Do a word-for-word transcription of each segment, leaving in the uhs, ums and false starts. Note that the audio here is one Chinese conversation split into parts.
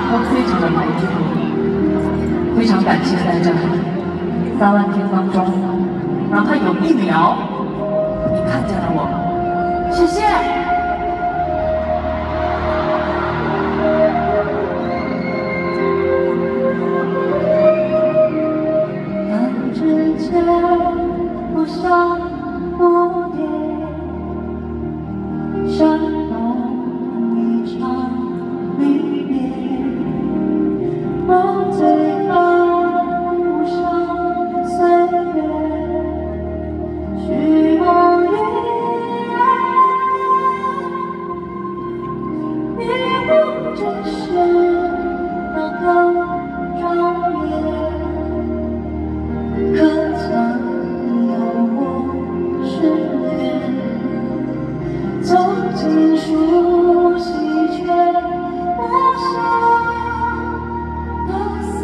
都非常的怀旧，非常感谢在这三万天当中，哪怕有一秒你看见了我，谢谢。 当指尖不像蝴蝶，煽动一场离别。我最怕无声岁月，虚梦里你不只是那个庄严。可曾有过誓言？走进熟悉却陌生的思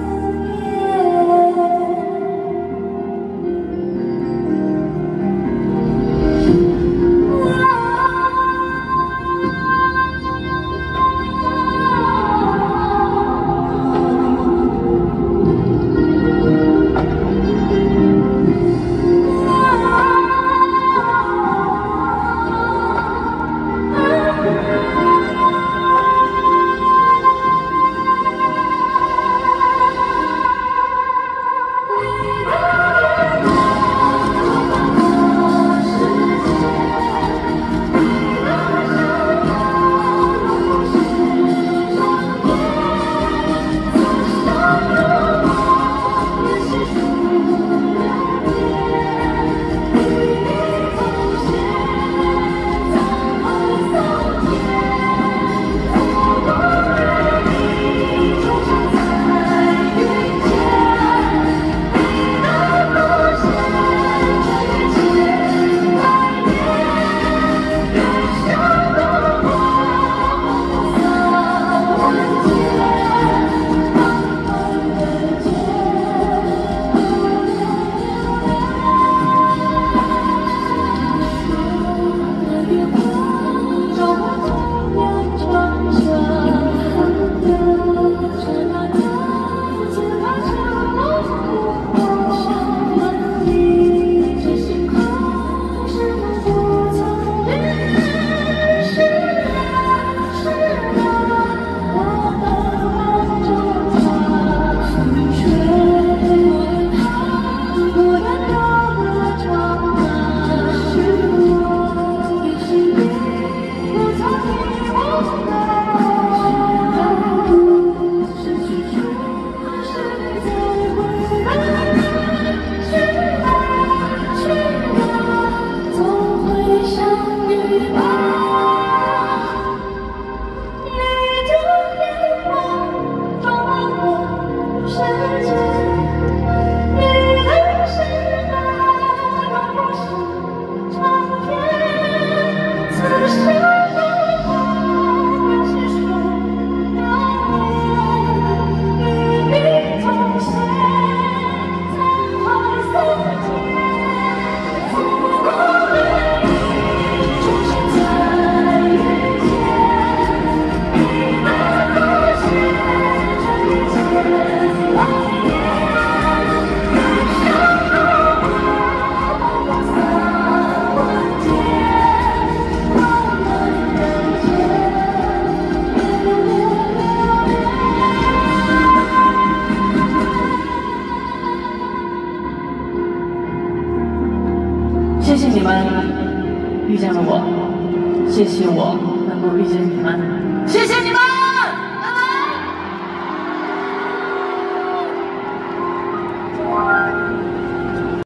谢谢你们遇见了我，谢谢我能够遇见你们，谢谢你们。